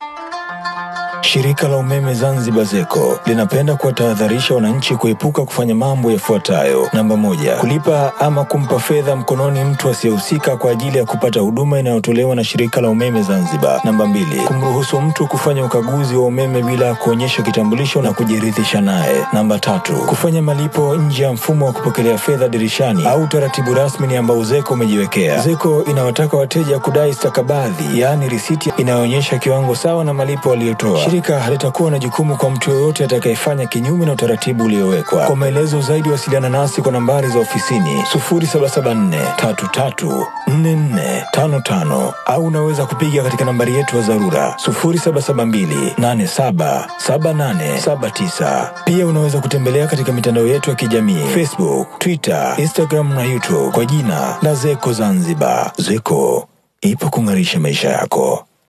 Shirika la umeme Zanzibar ZECO linapenda kuwatahadharisha wananchi kuepuka kufanya mambo yafuatayo. Namba 1, kulipa ama kumpa fedha mkononi mtu asiyehusika kwa ajili ya kupata huduma inayotolewa na shirika la umeme Zanzibar. Namba 2, kumruhusu mtu kufanya ukaguzi wa umeme bila kuonyesha kitambulisho na kujiridhisha naye. Namba 3, kufanya malipo nje ya mfumo wa kupokelea fedha dirishani au taratibu rasmi ambao ZECO umejiwekea. ZECO inawataka wateja kudai stakabadhi, yaani risiti inayoonyesha kiwango sawa na malipo waliotoa. Shirika halitakuwa na jukumu kwa mtu yoyote atakayefanya kinyume na utaratibu uliowekwa. Kwa maelezo zaidi wasiliana nasi kwa nambari za ofisini 0774334455 au unaweza kupiga katika nambari yetu ya dharura 0772877879. Pia unaweza kutembelea katika mitandao yetu ya kijamii Facebook, Twitter, Instagram na YouTube kwa jina la ZECO Zanzibar. ZECO ipo kung'arisha maisha yako.